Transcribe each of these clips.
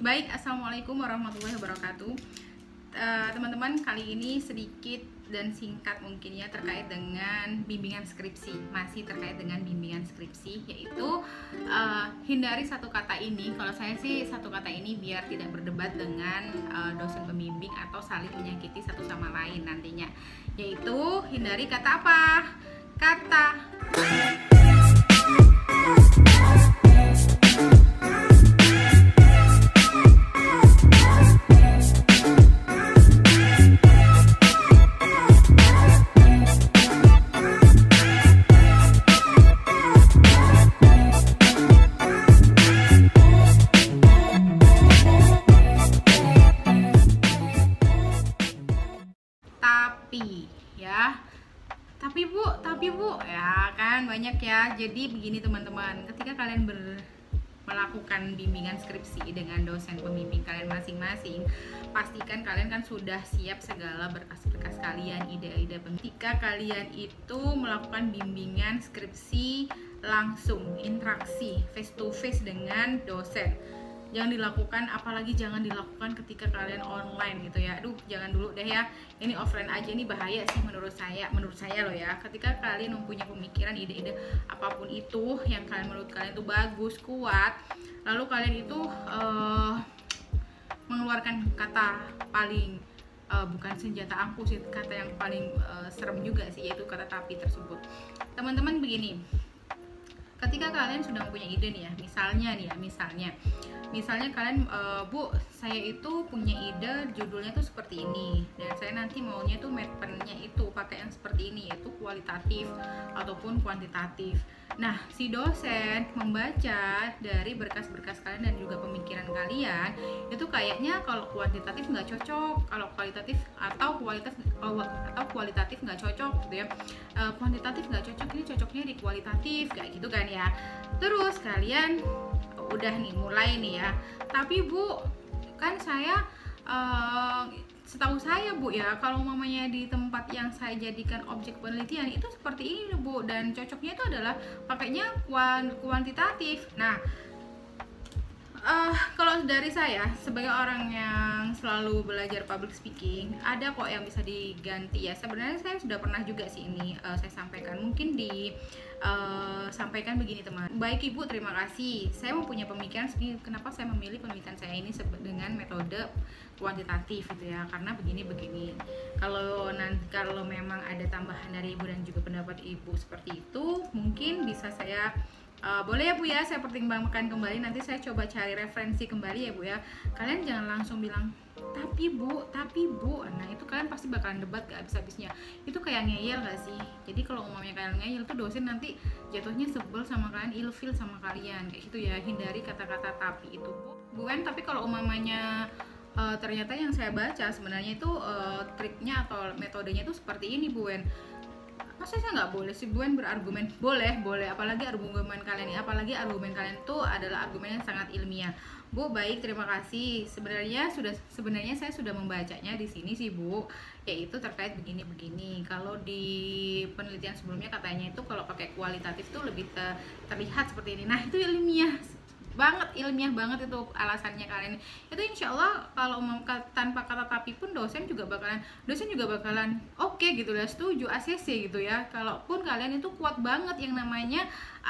Baik, assalamualaikum warahmatullahi wabarakatuh. Teman-teman, kali ini sedikit dan singkat mungkin ya terkait dengan bimbingan skripsi. Masih terkait dengan bimbingan skripsi, yaitu hindari satu kata ini. Kalau saya sih satu kata ini biar tidak berdebat dengan dosen pembimbing atau saling menyakiti satu sama lain nantinya. Yaitu hindari kata apa? Kata tapi ya. Tapi bu ya kan banyak ya. Jadi begini teman-teman, ketika kalian melakukan bimbingan skripsi dengan dosen pembimbing kalian masing-masing, pastikan kalian kan sudah siap segala berkas-berkas kalian, ide-ide. Ketika kalian itu melakukan bimbingan skripsi langsung, interaksi face to face dengan dosen, jangan dilakukan, apalagi jangan dilakukan ketika kalian online gitu ya. Aduh, jangan dulu deh ya. Ini offline aja, ini bahaya sih menurut saya loh ya. Ketika kalian mempunyai pemikiran, ide-ide apapun itu yang menurut kalian itu bagus, kuat, lalu kalian itu mengeluarkan kata paling bukan senjata ampuh sih, kata yang paling serem juga sih, yaitu kata tapi tersebut. Teman-teman begini, ketika kalian sudah punya ide nih ya, misalnya kalian Bu, saya itu punya ide judulnya tuh seperti ini, dan saya nanti maunya tuh mappennya itu pakai yang seperti ini, yaitu kualitatif ataupun kuantitatif. Nah, si dosen membaca dari berkas-berkas kalian dan juga pemikiran kalian, itu kayaknya kalau kuantitatif nggak cocok, kalau kualitatif atau kualitatif nggak cocok gitu ya. Kuantitatif nggak cocok, ini cocoknya di kualitatif kayak gitu kan ya. Terus kalian udah nih mulai nih ya, tapi Bu, kan saya setahu saya Bu ya, kalau mamanya di tempat yang saya jadikan objek penelitian itu seperti ini Bu, dan cocoknya itu adalah pakainya kuantitatif. Nah, kalau dari saya sebagai orang yang selalu belajar public speaking, ada kok yang bisa diganti ya. Sebenarnya saya sudah pernah juga sih ini saya sampaikan, mungkin sampaikan begini teman. Baik Ibu, terima kasih. Saya mempunyai pemikiran segini, kenapa saya memilih penelitian saya ini dengan metode kuantitatif gitu ya, karena begini. Kalau memang ada tambahan dari Ibu dan juga pendapat Ibu seperti itu, mungkin bisa saya boleh ya Bu ya, saya pertimbangkan kembali, nanti saya coba cari referensi kembali ya Bu ya. Kalian jangan langsung bilang tapi Bu, nah itu kalian pasti bakalan debat gak habis-habisnya. Itu kayak ngeyel gak sih? Jadi kalau umumnya kalian ngeyel tuh dosen nanti jatuhnya sebel sama kalian, ilfil sama kalian kayak gitu ya. Hindari kata-kata tapi itu Bu kan. Tapi kalau umumnya ternyata yang saya baca sebenarnya itu triknya atau metodenya itu seperti ini Bu. Masa saya nggak boleh sih Bu berargumen? Boleh, apalagi argumen kalian itu adalah argumen yang sangat ilmiah. Bu, baik, terima kasih. Sebenarnya saya sudah membacanya di sini sih Bu, yaitu terkait begini. Kalau di penelitian sebelumnya katanya itu kalau pakai kualitatif tuh lebih terlihat seperti ini. Nah, itu ilmiah banget itu alasannya kalian. Itu insya Allah kalau tanpa kata tapi pun dosen juga bakalan oke gitu ya, setuju, ACC gitu ya. Kalaupun kalian itu kuat banget yang namanya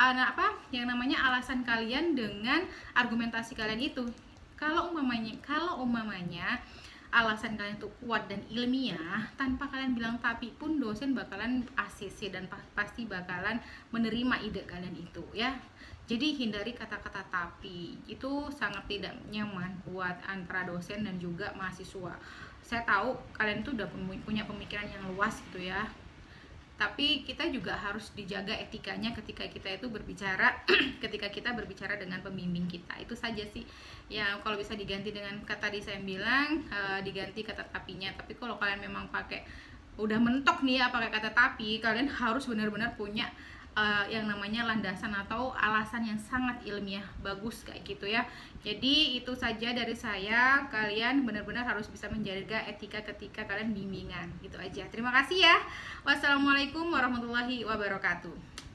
alasan kalian dengan argumentasi kalian itu. Kalau umpamanya alasan kalian itu kuat dan ilmiah, tanpa kalian bilang tapi pun dosen bakalan ACC dan pasti bakalan menerima ide kalian itu ya. Jadi hindari kata-kata tapi, itu sangat tidak nyaman buat antara dosen dan juga mahasiswa. Saya tahu kalian itu udah punya pemikiran yang luas gitu ya, tapi kita juga harus dijaga etikanya ketika kita itu berbicara ketika kita berbicara dengan pembimbing kita. Itu saja sih ya. Kalau bisa diganti dengan kata tadi saya bilang, diganti kata tapinya. Tapi kalau kalian memang udah mentok nih ya pakai kata tapi, kalian harus benar-benar punya yang namanya landasan atau alasan yang sangat ilmiah bagus kayak gitu ya. Jadi itu saja dari saya, kalian benar-benar harus bisa menjaga etika ketika kalian bimbingan gitu aja. Terima kasih ya. Wassalamualaikum warahmatullahi wabarakatuh.